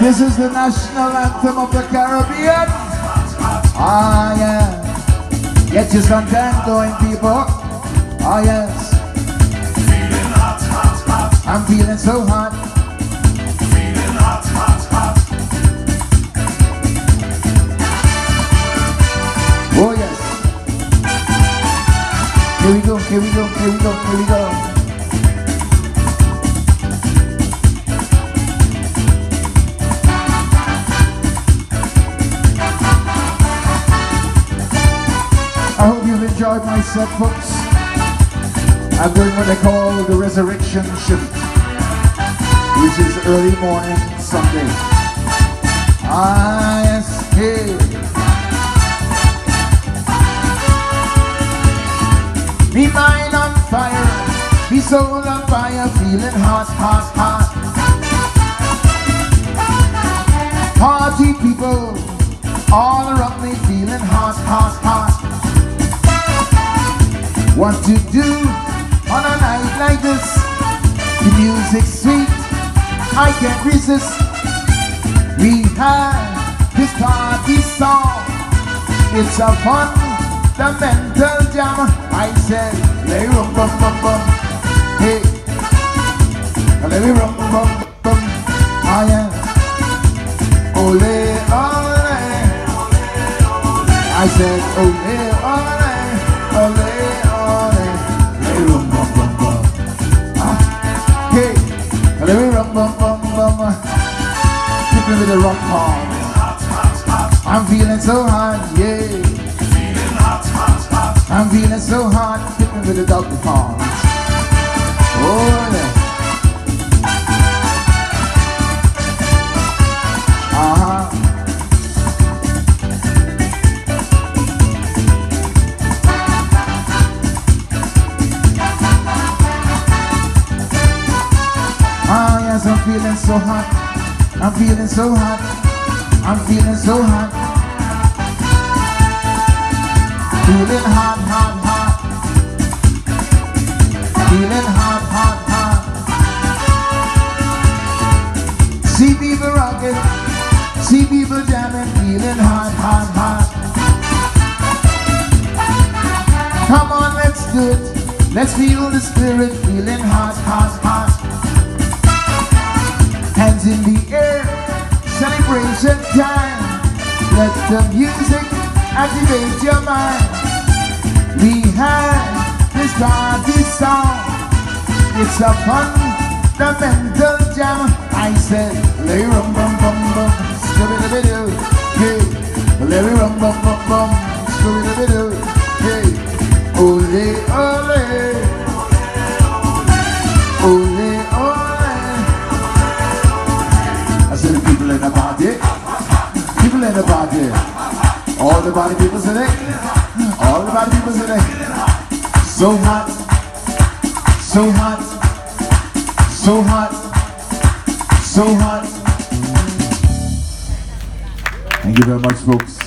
This is the national anthem of the Caribbean. Ah, yeah. Get your suntan going, people. Ah, yes. Feeling hot, hot, hot. I'm feeling so hot. Feeling hot, hot, hot. Oh, yes. Here we go, here we go, here we go, here we go. I hope you've enjoyed my set, folks. I'm doing what they call the resurrection shift, which is early morning Sunday. Ah, yes, hey. Me mind on fire, me soul on fire, feeling hot, hot, hot. Party people all around me, feeling hot, hot, hot. What to do on a night like this? The music's sweet, I can't resist. We have this party song. It's a fundamental jam. I said, let me rum bum bum bum. Hey, let me rum bum bum. Ah yeah. Ole ole. I said, ole ole, ole ole. Let me rum bum bum bum. Hey, let me rum bum bum bum. Hit me with the rock hard. I'm feeling so hot, yeah. Feeling hot, hot, hot. I'm feeling so hot, hit me with the Dr. Pond. Oh, yeah. Uh-huh. Ah, yes, I'm feeling so hot. I'm feeling so hot. I'm feeling so hot. Feeling hot, hot, hot. Feeling hot, hot, hot. See people rocking, see people jamming, feeling hot, hot, hot. Come on, let's do it. Let's feel the spirit, feeling hot, hot, hot. Hands in the air, celebration time. Let the music activate your mind. We have this party song. It's a fundamental jam. I said, let me rum bum bum bum, scooby-doo-doo. Hey, let me rum bum bum bum, scooby-doo-doo. Hey, ole ole, ole ole. I said the people in the party, people in the party. All the body people today, all the body people today. So hot, so hot, so hot, so hot. Thank you very much, folks.